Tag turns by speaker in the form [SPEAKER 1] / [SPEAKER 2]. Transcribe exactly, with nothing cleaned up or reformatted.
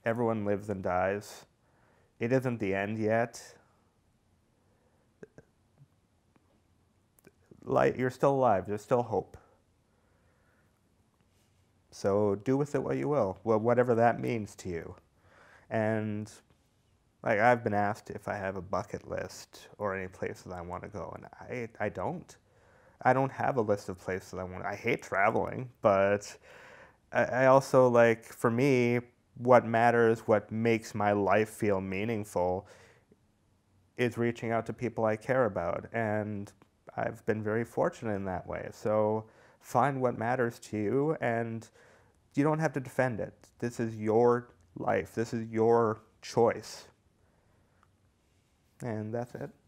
[SPEAKER 1] Everyone lives and dies. It isn't the end yet. Like, you're still alive. There's still hope. So do with it what you will, well, whatever that means to you. And like, I've been asked if I have a bucket list or any places I want to go, and I I don't. I don't have a list of places I want. I hate traveling, but I, I also, like, for me, what matters, what makes my life feel meaningful, is reaching out to people I care about, and I've been very fortunate in that way. So find what matters to you, and you don't have to defend it. This is your life. This is your choice. And that's it.